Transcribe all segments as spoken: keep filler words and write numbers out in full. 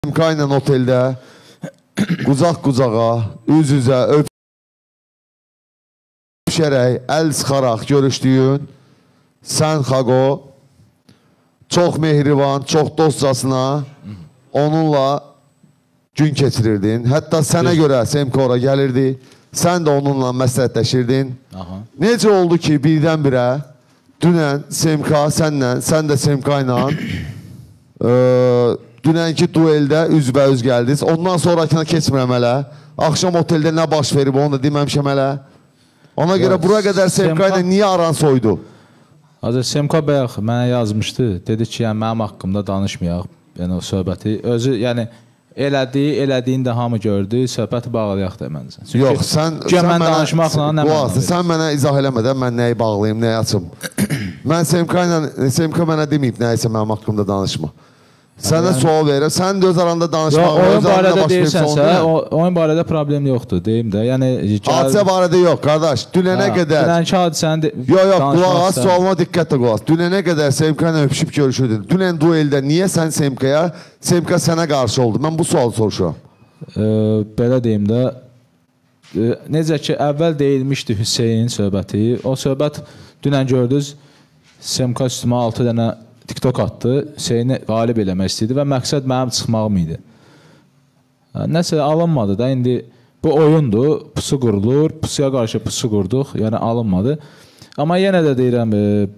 Semka ilə oteldə qucaq-qucağa, üz-üzə öpüşərək, əl sıxaraq görüşdüyün sən Xaqo çox mehriban, çox dostcasına onunla gün keçirirdin. Hətta sənə görə Semka ora gəlirdi, sən də onunla məsləhətləşirdin. Necə oldu ki, birdən-birə dünən Semka sənlə, sən də Semka ilə dünənki dueldə üzbəüz gəldiniz. Ondan sonrakına keçmirəm hələ. Axşam oteldə nə baş verib, onu da deməmişəm hələ. Ona görə bura qədər Semka ilə niyə aran soydu? Hazır Semka bayaq mənə yazmışdı. Dedi ki, yəni mənim haqqımda danışmayaq. Yəni o söhbəti. Özü, yəni elədiyi, elədiyini də hamı gördü. Söhbəti bağlayaq da mənə. Yox, sən mən danışmaqla nə mənə? Sən mənə izah eləmədən mən nəyi bağlayayım, nəyi açım. Mən Semka ilə, Semka mənə deməyib nəyisə mənim haqqımda danışma. Sənə sual verirəm, sən də öz aranda danışmaq, oyun barədə deyirsənsə, oyun barədə problem yoxdur, deyim də. Hadisə barədə yox, qardaş, dünənə qədər... Dünənki hadisəni danışmaq... Yox, yox, qulaq az, sualıma diqqətlə qulaq az. Dünənə qədər Semka ilə öpüşüb görüşürdün. Dünən dueldə niyə sən Semkaya, Semka sənə qarşı oldu? Mən bu sualı soruşuram. Belə deyim də, necə ki, əvvəl deyilmişdi Hüseyin söhbəti, o söhbət dünən gördünüz, Semka üstümə altı dənə TikTok atdı, Hüseyini qalib eləmək istəyirdi və məqsəd mənim çıxmağım idi. Nəsə alınmadı da, indi bu oyundur, pusu qurulur, pusuya qarşı pusu qurduq, yəni alınmadı. Amma yenə də deyirəm,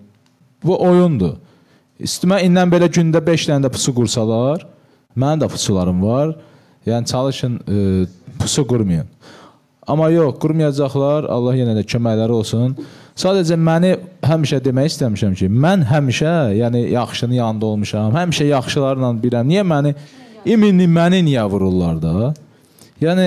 bu oyundur. Üstümə indən belə gündə beş dənə də pusu qursalar, mənim də pusularım var, yəni çalışın pusu qurmayın. Amma yox, qurmayacaqlar, Allah yenə də köməkləri olsun. Sadəcə məni həmişə demək istəmişəm ki, mən həmişə, yəni yaxşının yanında olmuşam, həmişə yaxşılarla biləm. Niyə məni, iminli məni niyə vururlar da? Yəni,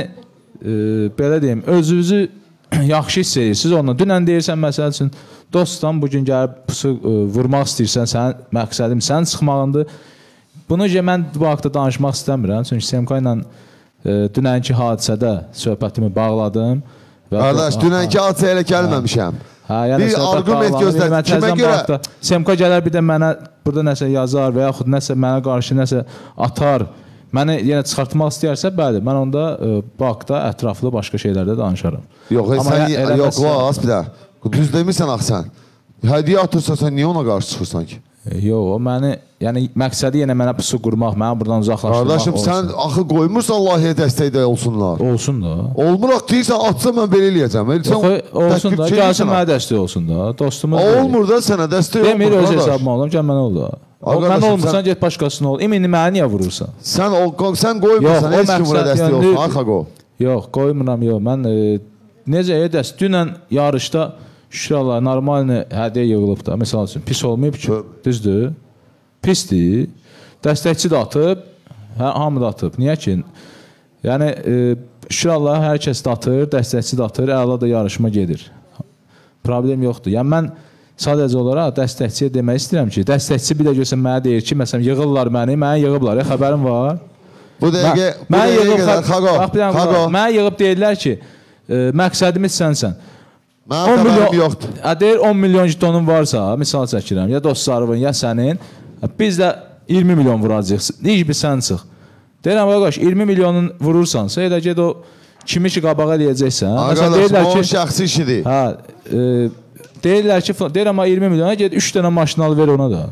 belə deyim, özünüzü yaxşı hiss edirsiniz onunla. Dünən deyirsən, məsəl üçün, dostdan bugün gəlib pusu vurmaq istəyirsən, sənin məqsədim sənin çıxmağındır. Bunu ki, mən bu haqda danışmaq istəmirəm, çünki Semka ilə dünənki hadisədə söhbətimi bağladım. Qardaş, dünənki hadisəyə elə gəlməmişəm. Bir argument gözlər. Kimə görə? Semka gələr bir də mənə burada nəsə yazar və yaxud nəsə mənə qarşı nəsə atar. Məni yenə çıxartmaq istəyərsə, bəli, mən onda bu haqda ətraflı başqa şeylərdə danışarım. Yox, sən, yox, qulaq, bir də. Düz demirsən axı sən. Hədiyyə atırsa sən niyə ona qarşı çıxırsan ki? Yox, o məni, yəni məqsədi yenə mənə pusu qurmaq, mənə buradan uzaqlaşdırmaq olsun. Qardaşım, sən axı qoymursan layihəyə dəstəkdə olsunlar. Olsun da. Olmuraq deyirsən, atsa mən belə eləyəcəm. Yox, olsun da, gəlsin mənə dəstək olsun da. Dostumuz deyil. Olmur da sənə dəstək olmur. Demir, öz hesabıma olam, gəl mənə ol da. Mən olmursan, get başqasını ol. İminli mənə niyə vurursan? Sən qoymursan, heç kim buna dəstək olsun, Xaqo. Yox, qoymuram, yox. Mən necə edəs, dünən yarışda şükür Allah, normalini hədiyyə yığılıb da, məsəl üçün, pis olmayıb ki, düzdür, pisdir, dəstəkçi də atıb, hamı da atıb, niyə ki? Yəni, şükür Allah, hər kəs də atır, dəstəkçi də atır, əla da yarışma gedir. Problem yoxdur. Yəni, mən sadəcə olaraq dəstəkçiyə demək istəyirəm ki, dəstəkçi bir də görsən mənə deyir ki, məsələn, yığırlar məni, mənə yığıblar, xəbərim var. Bu dəqiqə, bu dəqiqə qədər, Xaqo, mənə yığıb deyirlər ki, məqsədimiz sənsən. Mənə xəbərim yoxdur. Deyir, on milyon tonun varsa, misal çəkirəm, ya dostlarımın, ya sənin, biz də iyirmi milyon vuracaq, deyir ki, sən çıx. Deyirəm, qardaş, iyirmi milyonun vurursansa, elə ged o kimi ki, qabağa eləyəcəksən. Arkadaşım, o şəxsi işidir. Deyirlər ki, deyirəm, iyirmi milyona ged, üç dənə maşın al, ver ona da.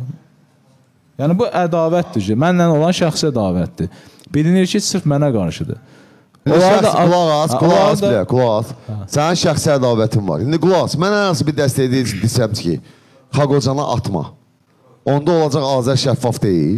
Yəni, bu ədavətdir ki, mənlə olan şəxsi ədavətdir. Bilinir ki, sırf mənə qarşıdır. Qulaq az, qulaq az bilə, qulaq az. Sənin şəxsi ədabətin var. İndi qulaq az, mən hansı bir dəstək desəm ki, Xaqocana atma. Onda olacaq Azər şəffaf deyil.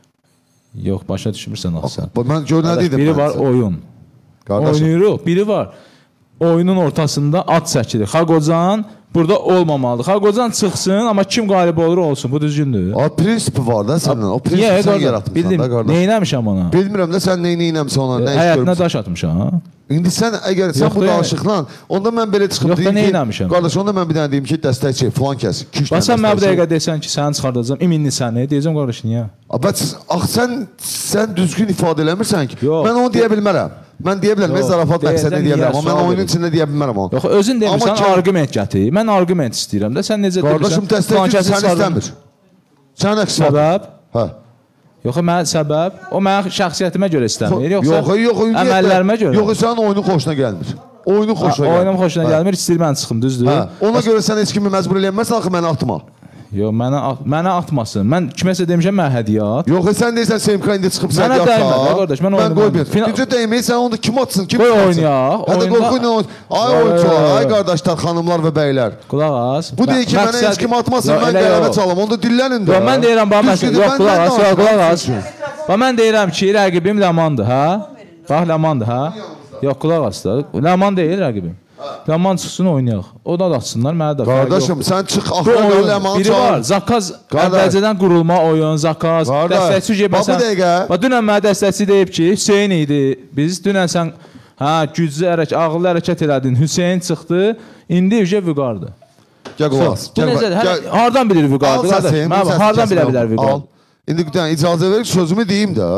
Yox, başa düşmürsən axı sən. Mən gör nə dedim. Biri var oyun. Oynayırıq, biri var. Oyunun ortasında at çəkilir. Xaqocan burada olmamalıdır. Xaqocan çıxsın, amma kim qalib olur olsun. Bu düzgündür. O prinsipi var da səndən. O prinsipi sən yaratmışsan da qardaş. Neynəmişəm ona? Bilmirəm da sən neyi neynəmişsən ona. Həyatına daş atmışam. İndi sən əgər sən bu danışıqla, onda mən belə çıxıb deyim ki, qardaş, onda mən bir dənə deyim ki, dəstəkçi filan kəs. Bax sən mənə bir dəqiqə desən ki, səni çıxardacağam, iminli səni, deyəcəm qardaş, niyə? Ax, sən düzgün ifadə eləmirsən ki, mən onu deyə bilmərəm. Mən deyə bilərəm, mən zarafat məqsədini deyə bilərəm, amma mən oyunun içində deyə bilmərəm onu. Yox, özün demirsən, arqument gətir. Mən arqument istəyirəm də, sən necə demirsən? Qardaşım, dəstəkçi səni istəmir. Sən əks səbəb? Hə. Yox, mən səbəb, o mənim şəxsiyyətimə görə istəmir, yoxsa yox, yox, əməllərimə görə. Yox, sənin oyunun xoşuna gəlmir. Oyunun xoşuna gəlmir. Oyunum xoşuna gəlmir, istəyir mən çıxım, düzdür? Hə, ona görə sən heç kimi məcbur eləməsən, axı məni atma. Yox, mənə mənə atmasın. Mən kiməsə demişəm mən hədiyyə at. Yox, sən deyirsən S M K indi çıxıb sən Mənə dəymə, qardaş, mən oynamıram. Necə dəyməyirsən, onda kim atsın, kim Qoy atsın? oynayaq. Hətta qorxuyla oyn. Ay oyunçular, ay qardaşlar, xanımlar və bəylər. Qulaq as. Bu deyir ki, mənə heç kim atmasın, mən qələbə çalım. Onda dillənin də. Yox, mən deyirəm, bax məsələn, yox, qulaq as, yox, qulaq as. Bax mən deyirəm ki, rəqibim Ləmandır, hə? Bax Ləmandır, hə? Yox, qulaq as da. Ləman deyil rəqibim. Ləman çıxsın oynayaq. O da atsınlar, mənə də. Qardaşım, sən çıx axıra Ləmanı biri var, zakaz əvvəlcədən qurulma oyun, zakaz, dəstəkçi gəlməsən. Bax, dünən mənə dəstəkçi deyib ki, Hüseyin idi. Biz dünən sən hə, güclü hərəkət, ağıllı hərəkət elədin. Hüseyin çıxdı, indi Üce Vüqardır. Gəl qulaq. Hardan bilir Vüqardır, qardaş? Hardan bilə bilər Vüqardır? İndi icazə verir, sözümü deyim də.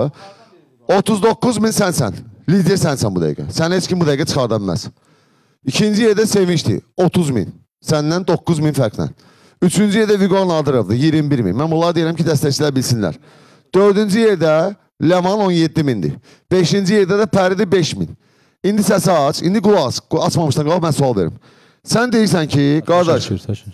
otuz doqquz min sənsən. Lider sənsən bu dəqiqə. Sən heç kim bu dəqiqə çıxarda bilməz. İkinci yerdə Sevinçdir, otuz min. Səndən doqquz min fərqlə. Üçüncü yerdə Vüqar Nadirovdur, iyirmi bir min. Mən bunlara deyirəm ki, dəstəkçilər bilsinlər. Dördüncü yerdə Ləman on yeddi mindir. Beşinci yerdə də Pəridir beş min. İndi səsi aç, indi qulaq aç. Açmamışdan qalıb, mən sual verim. Sən deyirsən ki, qardaş,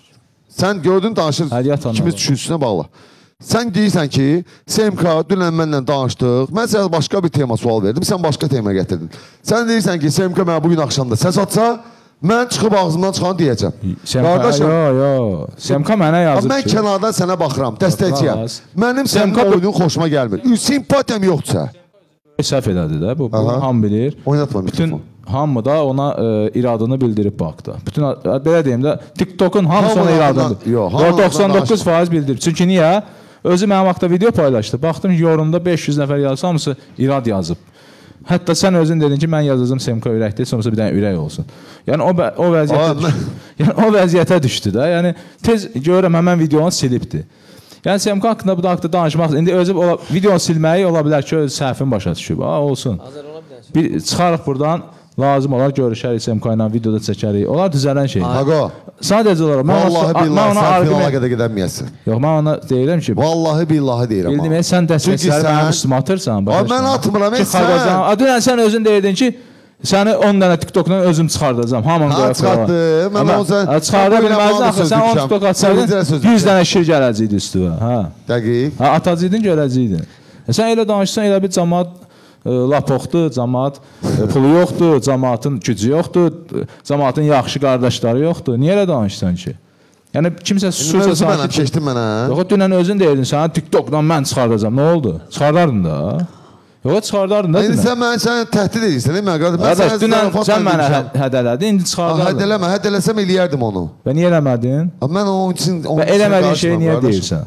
sən gördün danışır, ikimiz düşünsünə bağlı. Sən deyirsən ki, S M K dünən mənlə danışdıq, mən sənə başqa bir tema sual verdim, sən başqa tema gətirdin. Sən deyirsən ki, S M K mənə bugün axşamda səs atsa, mən çıxıb ağzımdan çıxanı deyəcəm. Qardaşım, yox, yox, S M K mənə yazır ki... Mən kənardan sənə baxıram, dəstəkçiyəm. Mənim sənin oyunun xoşuma gəlmir. Simpatiyam yoxdursa. Səhv elədi də, bu hamı bilir. Oynatma mikrofon. Hamı da ona iradını bildirib baxdı. Bütün, belə deyim də, TikTok'un hamısı ona iradını bildirib. doxsan doqquz faiz bildirib. Çünki niyə? Özü mənim vaxtda video paylaşdı. Baxdım ki, yorumda beş yüz nəfər yazsa, hamısı irad yazıb. Hətta sən özün dedin ki, mən yazacağım S M K ürək deyil, sonrası bir dənə ürək olsun. Yəni, o, o, vəziyyətə, düşdü. Yəni, o vəziyyətə düşdü də. Yəni, tez görürəm, həmən videonu silibdir. Yəni, S M K haqqında bu da haqqda danışmaq, indi özü videonu silməyi ola bilər ki, öz səhvin başa düşüb. Ha, olsun. Bir, çıxarıq buradan. Lazım olar, görüşərik S M K ilə videoda çəkərik. Onlar düzələn şey. Hago. Sadəcə olaraq. Vallahi billahi sən finala qədər gedəməyəsən. Yox, mən ona deyirəm ki... Vallahi billahi deyirəm. Bildim, sən dəstəkləri mənim üstümə atırsan. Mən atmıram, heç sən. Dünən sən özün deyirdin ki, səni on dənə TikTok'dan özüm çıxardacam. Hamını qoyaq. Ha, çıxartdım. Mən onu sən... Çıxarda bilməzdin axı, sən on TikTok atsaydın, yüz dənə şir gələcəkdi üstüvə. Dəqiq. Atacaqdın, görəcəkdin. Sən elə danışsan, elə bir cəmaat lapoqdur, cəmaat pulu yoxdur, cəmaatın gücü yoxdur, cəmaatın yaxşı qardaşları yoxdur. Niyə elə danışsan ki? Yəni, kimsə susursa... Mövzu mənəm, keçdim mənə. Yox, dünən özün deyirdin, sənə TikTok'dan mən çıxardacam. Nə oldu? Çıxardardın da. Yox, çıxardardın da dünən. İndi sən mənə sən təhdid edirsən, deyil mi? Qardaş, dünən sən mənə hədələdin, indi çıxardardın. Hədələmə, hədələsəm eləyərdim onu. Və niyə eləmədin? Mən onun üçün... Və eləmədiyin şeyi niyə deyirsən?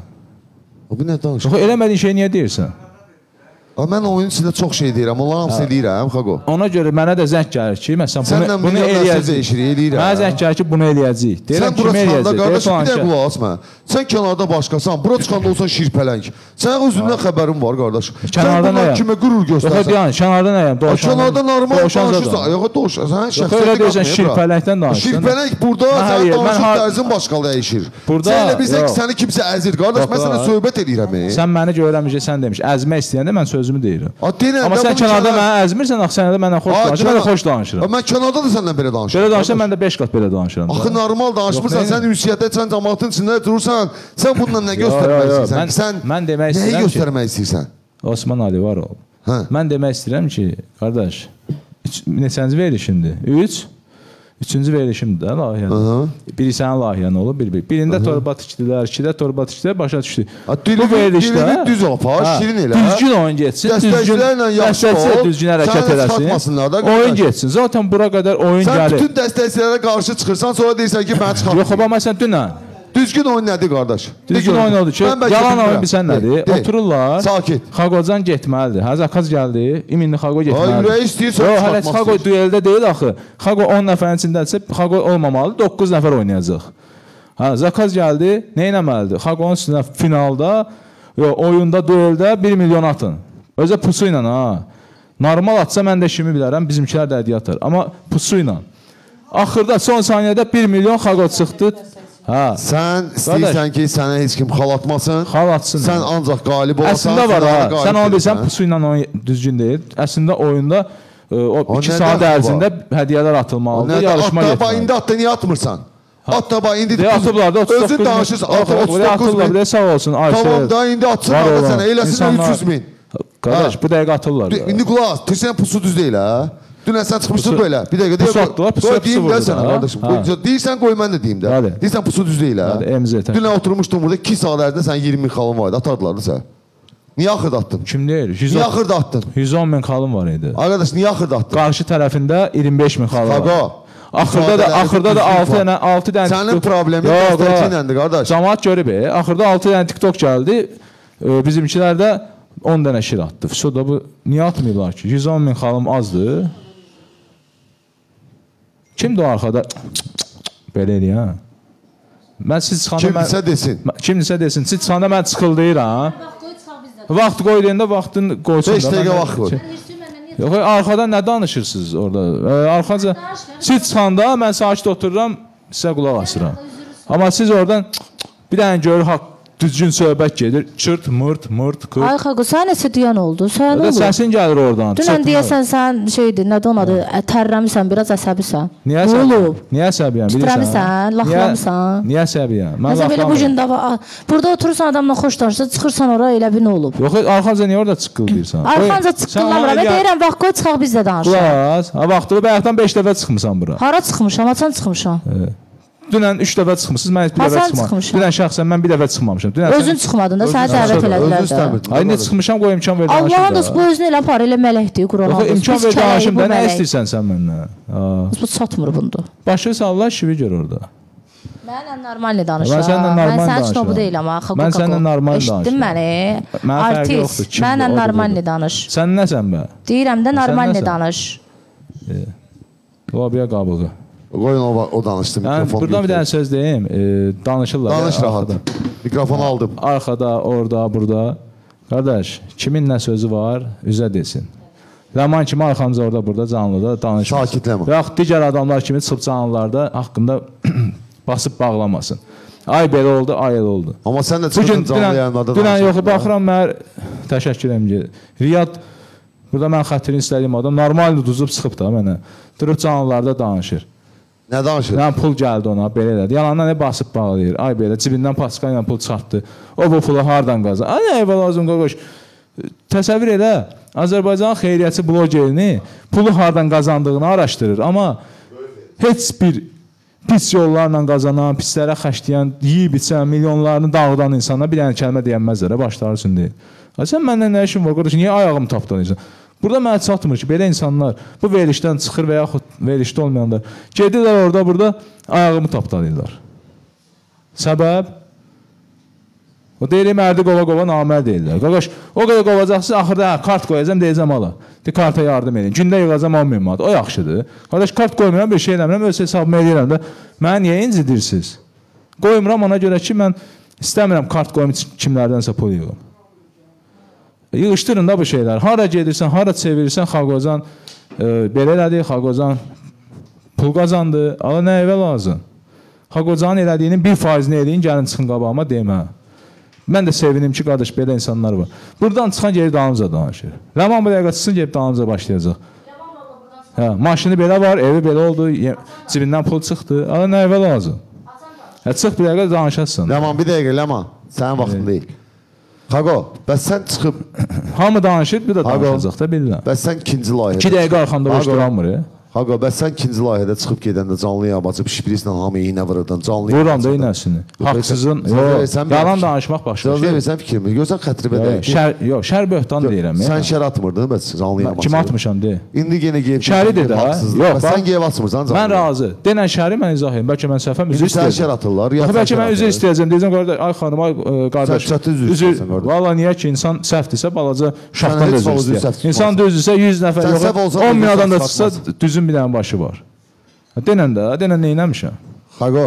Bu nə danışır? Yox, eləmədiyin şeyi niyə deyirsən? Mən oyun içində çox şey deyirəm, onların hamısını eləyirəm, Xago. Ona görə mənə də zəng gəlir ki, məsələn, bunu eləyəcəyik. Mənə zəng gəlir ki, bunu eləyəcəyik. Sən bura çıxanda, qardaş, bir də qulaq asma. Sən kənarda başqasan, bura çıxanda olsan şirpələng. Sənin özündən xəbərin var, qardaş. Sən bunlar kimə qürur göstərsən. Yox, kənarda nəyəm? Kənarda normal danışırsan. Yox, doğuşan. Sən şəxsiyyətə qalmıyor. Şirpələngdən danışırsan. Şirpələng burada, sən danışıq tərzin başqa dəyişir. Sən elə bilsən ki, səni kimsə əzir, qardaş. Mən sənə söhbət edirəm. Sən məni görəmişə, sən demiş, əzmək istəyəndə mən sözümü deyirəm. Amma sən kənarda mənə əzmirsən, axı sən də mənə xoş danışır, mən də xoş danışıram. Mən kənarda da səndən belə danışıram. Belə danışsam, mən də beş qat belə danışıram. Axı normal danışmırsan, sən ünsiyyətdə, sən cəmaatın içində durursan, sən bununla nə göstərmək istəyirsən? Sən nəyi göstərmək istəyirsən? Osman Ali var ol. Mən demək istəyirəm ki, qardaş, neçənci verilişimdir? Üç? Üçüncü verilişimdir də layihənin. Biri sənin layihən olub, bir-bir. Birində torba tikdilər, ikidə torba tikdilər, başa düşdü. Bu verilişdə düz apar, şirin elə. Düzgün oyun getsin, dəstəkçilə düzgün hərəkət eləsin. Oyun getsin. Zaten bura qədər oyun gəlir. Sən bütün dəstəkçilərə qarşı çıxırsan, sonra deyirsən ki, mən çıxarım. Yox, amma sən dünən. Düzgün oyun nədir, qardaş? Düzgün oyun oldu ki, yalan oyun bilsən nədir? Otururlar, Xaqocan getməlidir. Hə, zakaz gəldi, iminli Xaqo getməlidir. Ay, ürək istəyirsən, çıxartmaq istəyir. Yox, Xaqo dueldə deyil axı. Xaqo on nəfərin içindədirsə, Xaqo olmamalı, doqquz nəfər oynayacaq. Hə, zakaz gəldi, nə eləməlidir? Xaqonun üstünə finalda, oyunda, dueldə bir milyon atın. Özə pusu ilə, ha. Normal atsa mən də işimi bilərəm, bizimkilər də hədiyyə atar. Amma pusu ilə. Axırda, son saniyədə bir milyon Xaqo çıxdı. Ha. Sən istəyirsən ki, sənə heç kim xal atmasın. Xal atsın. Sən ancaq qalib olasan. Əslində var ha. qalib Sən onu deyilsən. bilsən, pusu ilə oyun düzgün deyil. Əslində oyunda e, o O iki nə saat dəxli ərzində hədiyyələr atılmalıdır, yarışma At da getməlidir. indi atda niyə atmırsan? At da bax indi Deyə atıblar da otuz doqquz özün min. danışırsan. Oraya otuz doqquz atırlar, min. deyə sağ olsun. Ayşə. Tamam da indi atsınlar Var da olan sənə. Eləsinlər insanlar- üç yüz min. Qardaş, bu dəqiqə atırlar. da. İndi qulaq as. Tirsən pusu düz deyil ha. Dünən sən çıxmışdın Pusu- belə. Bir dəqiqə pusu atdılar, pusu Qoy pusu deyim də vurdu sənə da. qardaşım. Ha. Qoy- Deyirsən qoy mən də deyim də. Bəli. Deyirsən pusu düz deyil ha. Bəli, M Z tək. Dünən oturmuşdun burada iki saat ərzində sən iyirmi min xalın var idi. Atardılar da sən. Niyə axırda atdın? Kim deyir? Niyə axırda atdın? yüz on min xalım var idi. Arkadaş niyə axırda atdın? Qarşı tərəfində iyirmi beş min xalım var. Xaqa. Axırda da axırda da altı dənə altı dənə Sənin problemin Yox, yox. dəstəkçinəndir qardaş. Camaat görüb, e, axırda altı dənə TikTok gəldi. E, bizimkilər də on dənə şir atdı. Sonra bu niyə atmırlar ki? yüz on min xalım azdır. Kimdir o arxada? Belə eləyən. Mən siz çıxanda mən Kimsə desin. kimsə desin, siz çıxanda mən çıxıldayıram. Vaxt qoy deyəndə vaxtını qoysun da. beş dəqiqə mən- vaxt qoy. Yox, arxadan nə danışırsınız orada? E, arxaca siz çıxanda mən sakit otururam, sizə qulaq asıram. Amma siz oradan bir dənə görür haqq düzgün söhbət gedir. Çırt, mırt, mırt, kırt. Ay Xaqa, sən nəsə deyən oldu? Sən Orada nə oldu? səsin gəlir oradan. Dünən çırt, mırt. deyəsən sən şeydir, nədir onun adı? ə, Tərləmisən, biraz əsəbisən. Niyə Nə əsəbiyəm? olub? Niyə əsəbiyəm? Titrəmisən, laxlamısan. Niyə əsəbiyəm? Mən Məsələn belə bu laxlamıram. gün də burada oturursan adamla xoş danışırsan, çıxırsan ora elə bir nə olub? Yox, arxanca niyə orada çıqqıldayırsan? Arxanca çıxırlamıram. Mən deyirəm vaxt qoy çıxaq biz də danışaq. Qulaq, ha vaxtı bayaqdan beş dəfə çıxmısan bura. Hara çıxmışam? Haçan çıxmışam? Dünən üç dəfə çıxmısınız, mən heç bir Ha, dəfə sən çıxmamışam. çıxmışam. Dünən şəxsən mən bir dəfə çıxmamışam. Dünən sən- Özün çıxmadın da, səni dəvət elədilər də. Ay nə çıxmışam, qoy imkan ver danışım Allahın da. dostu bu özünü elə apar, elə mələkdir Quran. Yox, imkan ver danışım da, nə istəyirsən sən məndən? Ha. Bu çatmır bunda. Başı sallar şivi gör orada. Mənlə normal danışıram. Mən səninlə normal Mən sənin danışıram. üçün bu deyil amma. Xaqa, Mən səninlə normal Eşitdin danışıram. məni? Mənə fərqi yoxdur, Artist. kimdir, Mənlə o da normal budur. danış. Sən nəsən bə? Deyirəm də normal nəsən? danış. Lobiya qabığı. Qoyun o, o danışdı Yəni mikrofon. buradan bir dənə söz deyim, e, danışırlar. Danış ya, rahat. arxada. Mikrofonu aldım. Arxada, orada, burada. Qardaş, kimin nə sözü var, üzə desin. Zaman kimi arxamıza orada, burada canlıda danışmasın. Sakitləmə. Yaxud digər adamlar kimi çıxıb canlılarda haqqında basıb bağlamasın. Ay belə oldu, ay elə oldu. Amma sən də Bu gün çıxdın canlı dünən, yayınlarda dünən yox, danışırdın. baxıram mən təşəkkür edirəm. Riyad burada mən xətrini istədiyim adam normal uduzub çıxıb da mənə. Durub canlılarda danışır. Nə danışır? Yəni pul gəldi ona, belə elədi. Yalandan nə basıb bağlayır. Ay belə cibindən paska ilə pul çıxartdı. O bu pulu hardan qazandı? Ay nə evə lazım qoqoş. Təsəvvür elə, Azərbaycan xeyriyyəçi blogerini pulu hardan qazandığını araşdırır, amma heç bir pis yollarla qazanan, pislərə xərcləyən, yeyib içən, milyonlarını dağıdan insana bir dənə kəlmə deyənməzlərə başları üçün deyil. Ay sən məndən nə işin var qardaş? Niyə ayağımı tapdanırsan? Burada mənə çatmır ki, belə insanlar bu verilişdən çıxır və yaxud verilişdə olmayanlar gedirlər orada, burada ayağımı tapdanırlar. Səbəb? O deyirəm, mərdi qova-qova namərd deyirlər. Qaqaş, o qədər qovacaqsınız, axırda hə, kart qoyacam, deyəcəm ala. De, karta yardım edin. Gündə yığacam on min manat. O yaxşıdır. Qardaş, kart qoymuram, bir şey eləmirəm, öz hesabımı eləyirəm də. Mənə niyə incidirsiniz? Qoymuram ona görə ki, mən istəmirəm kart qoyum kimlərdənsə pul yığım. Yığışdırın da bu şeylər. Hara gedirsən, hara çevirirsən, Xaqozan e, belə elədi, Xaqozan pul qazandı. Ala nə evə lazım? Xaqozanın elədiyinin bir faizini eləyin, gəlin çıxın qabağıma demə. Mən də sevinim ki, qardaş, belə insanlar var. Buradan çıxan geri dalımıza danışır. Ləman bu dəqiqə çıxsın, gelib dalımıza başlayacaq. Hə, maşını belə var, evi belə oldu, cibindən pul çıxdı. Ala nə evə lazım? Hə, çıx bir dəqiqə danışasın. Ləman, bir dəqiqə, Ləman. Sənin vaxtın deyil. Xago, bəs sən çıxıb... Hamı danışır, bir də danışacaq da bilirəm. Bəs sən ikinci layihədə... İki dəqiqə arxamda boş duranmır, ya. Xago, bəs sən ikinci layihədə çıxıb gedəndə canlı yabacıb şiprislə hamı iynə vururdan, canlı Vuram da iynəsini. Haqsızın, yox, yalan danışmaq başqa şey. şey. Versən fikrimi, görsən xətribə deyil. Şər, yox, şər böhtan deyirəm. Sən şər atmırdın, bəs canlı yabacıb. Kim atmışam, de. İndi yenə qeyb... Şəridir də, yox, sən qeyb atmırsan canlı. Mən razı. Denən şəri mən izah edeyim. Bəlkə mən səhvəm üzr İndi sən şər istəyəcəm. atırlar, Yox, bəlkə mən üzr istəyəcəm. Deyəcəm, qardaş, ay xanım, ay e, qardaş. Sən çatı üzr istəyirsən, qardaş. Valla niyə ki, insan səhvdirsə, balaca şaxdan heç da vaxt üzr üzr istəyir. səhv İnsan tutmazsan. düzdürsə, yüz nəfər, Sən səhv yox, olsan, on min düzgün adam da səhv çıxsa, düzün bir dənə başı var. Denən də, denən nə eləmişəm? Xago,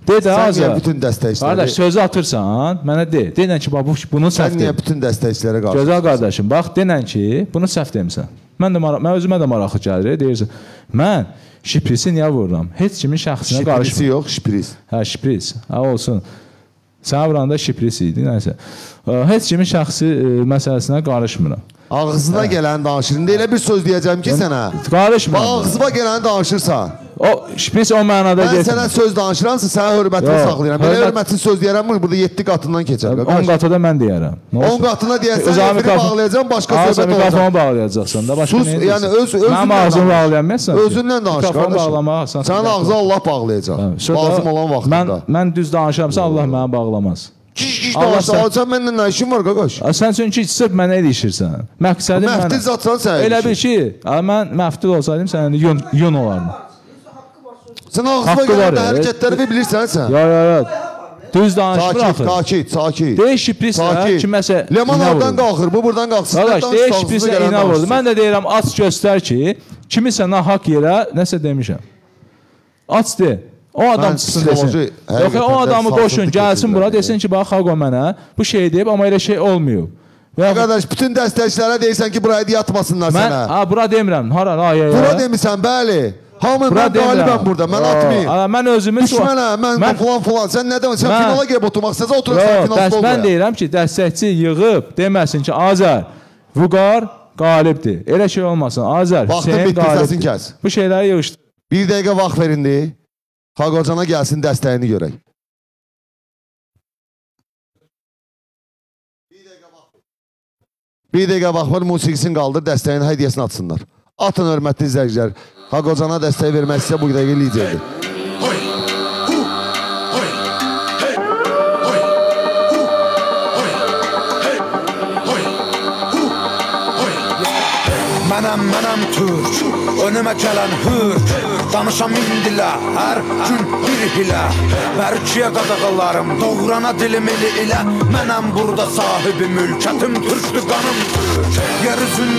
De də Sən Azər. niyə bütün dəstəkçiləri... Qardaş, sözü atırsan, mənə de. Denən ki, bax, bu, bunun səhv Sən niyə deyil. bütün dəstəkçilərə qarşı? Gözəl qardaşım, bax, denən ki, bunu səhv demisən. Mən də mən özümə də maraqlı gəlir, deyirsən. Mən şiprisi niyə vururam? Heç kimin şəxsinə qarışmır. Şiprisi yox, şipris. Hə, şipris. Hə, olsun. Sən vuranda şipris idi, nəysə. Heç kimin şəxsi e, məsələsinə qarışmıram. Ağzına gələni danışır. İndi elə bir söz deyəcəm ki sənə. Qarışmıram. Ağzıma gələni danışırsan. O şipris o mənada Mən getmir. sənə söz danışıramsa, sənə hörmətini Yox, saxlayıram. Belə hörmət- hörmətsiz söz deyərəm, burada yeddi qatından keçər. on qatıda mən deyərəm. on qatına deyəsən, Özə efiri mikrofon- bağlayacam, başqa Aa, söhbət mikrofonu olacaq. bağlayacaqsan da, başqa Sus, nə yəni edirsən? öz özündən Mənim ağzımı danış. bağlayamazsan. ki. Özündən danış Mikrofonu qardaşım. bağlamaqsan. Sənin ağzını Allah bağlayacaq. Lazım olan vaxtında. Mən mən düz danışıramsa Allah məni bağlamaz. Kiş Allah danışsa, sən- sən məndən nə işin var qaqaş? A, Sən çünki sırf mənə ilişirsən. Məqsədim mənə. Məftil zatsan sən. Elə bil ki, a, mən məftil olsaydım sən yun yun olardım. Sən ağzına Haqqı var gələn ya. hərəkətləri bilirsən sən. Ya ya ya. Düz danışmır Sakit, axı. sakit, sakit. Deyir şiprisə, Sakit. kiməsə Leman iynə oradan vurur. qalxır, bu buradan qalxır. Qardaş, deyir şiprisə iynə vurdu. Mən də deyirəm, aç göstər ki, kimisə nahaq yerə nəsə demişəm. Aç de. O adam Mən çıxsın psixoloji desin. həqiqətən Yox, o də adamı sarsıntı qoşun, gəlsin bura, keçirirlər. desin ki, bax, Xaqo mənə bu şey deyib, amma elə şey olmuyor. Və Qardaş, bütün dəstəkçilərə deyirsən ki, buraya yatmasınlar mən, sənə. ha, bura demirəm, hara, ay, ay, Bura demisən, bəli. Hamı Bura mən qalibəm burada, mən atmayayım. Mən özümü... Düşmənə, mən falan falan. Sən nə demə, sən Mən- finala gəlib oturmaq istəsən, oturursan Yox, finalda dəst, ol mən buraya. deyirəm ki, dəstəkçi yığıb deməsin ki, Azər, Vüqar qalibdir. Elə şey olmasın. Azər, Vaxtın Hüseyin bitdi, səsini qalibdir. kəs. Bu şeyləri yığışdır. Bir dəqiqə vaxt verindi. Xaqocana gəlsin, dəstəyini görək. Bir dəqiqə vaxt var, musiqisini qaldır, dəstəyin hədiyyəsini atsınlar. Atın, hörmətli izləyicilər. Xaqocana dəstək vermək istəyə bu dəqiqə liderdir. Mənəm, mənəm Türk, önümə gələn hürk. Danışam indilər, hər gün bir hilə. Mərkiyə qadağalarım, doğrana dilim ili ilə. Mənəm burada sahibi mülkətim, Türkdür qanım Türk. Yer üzündə